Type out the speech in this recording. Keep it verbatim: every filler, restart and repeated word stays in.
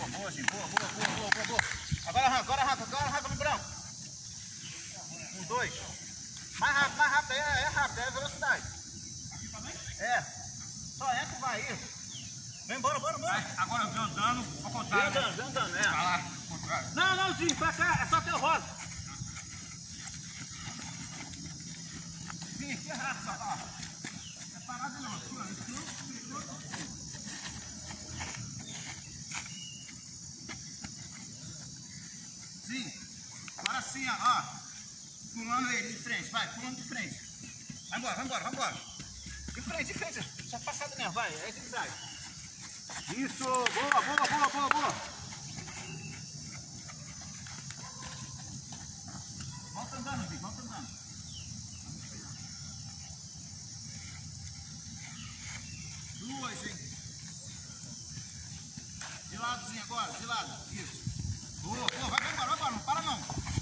Boa, boa, Zinho. Boa, boa, boa, boa, boa, boa. Agora arranca, agora arranca, agora arranca no branco. Um, dois. Mais rápido, mais rápido. É, é rápido, é velocidade. Aqui também? É. Só entra e vai aí. Vem embora, bora, bora. Vai, agora vem andando, ao contrário. Vem andando, vem andando, é. Vai lá, ao contrário. Não, não, Zinho, pra cá. É só ter o rosa. Sim, aqui é rápido, ó. É parado não, segura, segura, segura. Sim, agora sim, ó. Pulando ele de frente, vai, pulando de frente. Vai embora, vai embora, vai embora. De frente, de frente. Só passada mesmo, vai. É zigue-zague. Isso, boa, boa, boa, boa, boa. Volta andando, Zinho, volta andando. Duas, hein? De ladozinho agora, de lado. Isso. Boa, boa, vai embora, vai embora, não para não.